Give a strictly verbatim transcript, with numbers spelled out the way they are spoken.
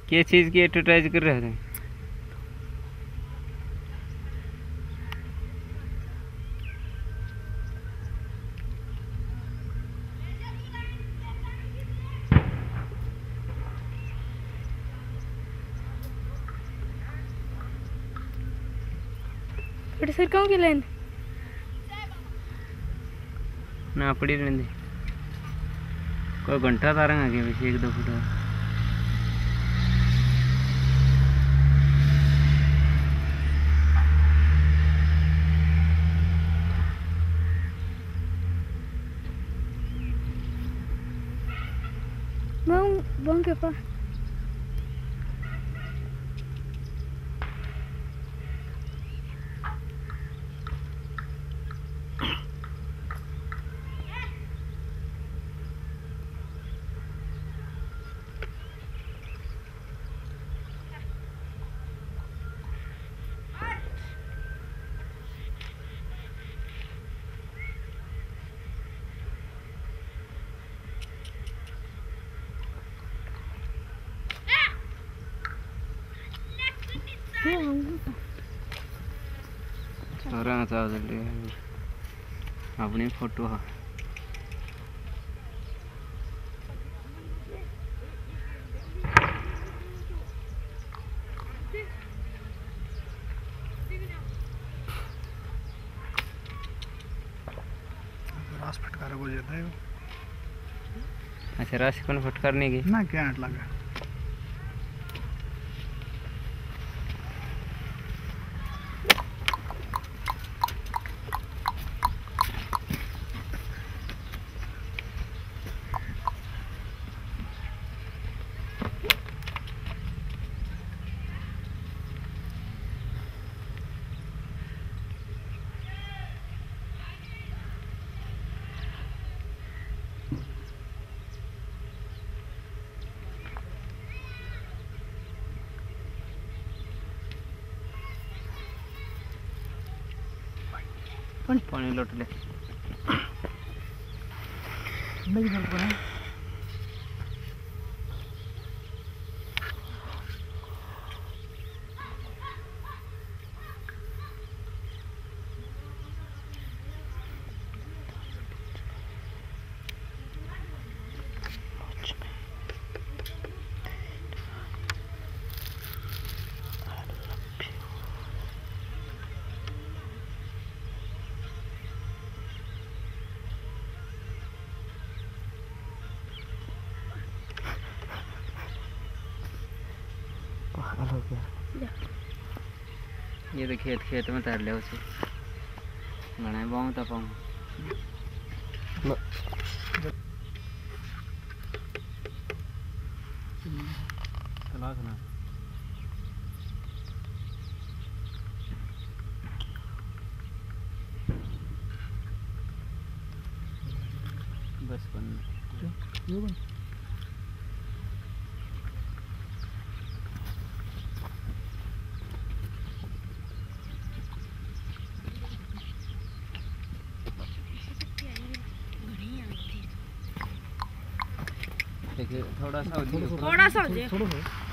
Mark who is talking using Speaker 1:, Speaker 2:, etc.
Speaker 1: क्या चीज़ की एडवर्टाइज कर रहे थे?
Speaker 2: सर कौन की लाइन
Speaker 1: ना पड़ी रहती कोई घंटा तारेंगे आगे पीछे एक दो फुट
Speaker 2: बंग बंग के पास
Speaker 1: orang tahu tadi अपनी फोटो है
Speaker 3: रास फटकार बोल जाता है।
Speaker 1: अच्छा रास कौन फटकारने की
Speaker 3: ना क्या हट लगा
Speaker 1: पानी पानी लौट ले
Speaker 3: नहीं जल पड़ा
Speaker 1: हो गया ये तो खेत खेत में तैर ले उसे लड़ाई बहुत तो पाऊँ चला सुना बस बन
Speaker 3: ये बन
Speaker 1: देखिए थोड़ा सा
Speaker 2: थोड़ा सा हो जाए
Speaker 3: थोड़ा सा